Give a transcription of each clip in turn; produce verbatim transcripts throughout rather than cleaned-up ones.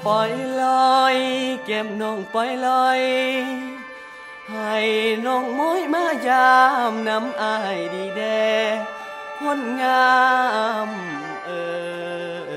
ปล่อยลอยเก็บน้องปล่อยลอยให้น้องม้อยมายามน้ำอายดีแดคนงามเออ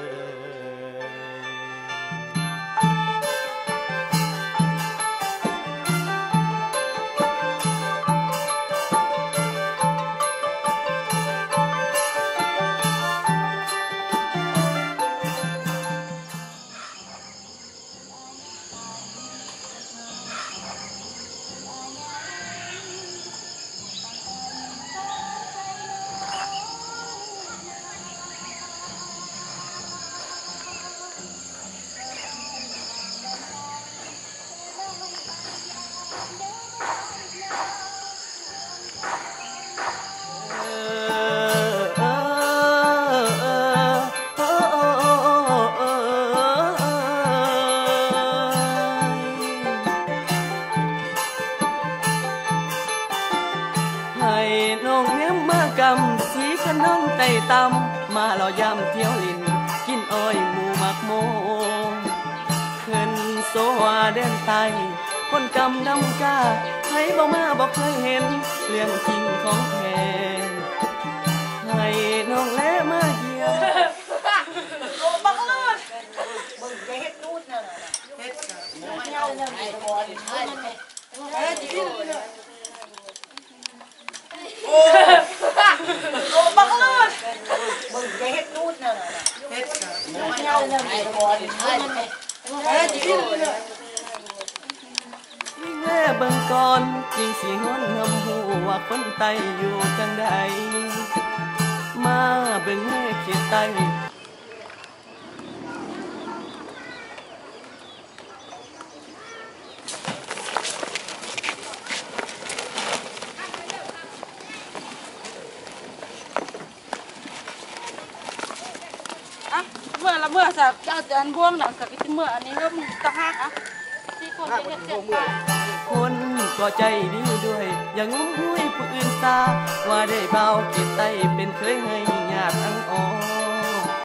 น้องเนี้ยมากำสีขนมไต่ตำมาเรายำเที่ยวลินกินอ้อยหมูมักโมขึ้นโซวาเดินไตคนกำดำกาให้บ่มาบอกเคยเห็นเรื่องจริงของแท้ให้น้องแลมาเยี่ยมโอ้บังเอิญมึงจะเฮ็ดนู่นน่ะเฮ็ดมันเงาเนี่ยไอ้บอลไอ้เฮ็ดดิ้นเลยโอ้โอ้บังเอิญมึงจะเฮ็ดนู่นน่ะเฮ็ดมันเงาเนี่ยไอ้บอลไอ้เฮ็ดดิ้นเลยแม่เบิ่งก่อนจริงสิงอนหำหูว่าคนไตอยู่จังใดมาเบิ่งแม่เขียนไตเมื่อละเมื่อสักเจ้าเดือนบ่วงหนังกับอีเมื่ออันนี้ก็มึงตะหักอ่ะที่คนจะเด็ดเจ็บไปคนก็ใจดีด้วยอย่างงุ้มหุ้ยผู้อื่นซาว่าได้เบาเก็บไตเป็นเคยให้ญาติอังอ่อน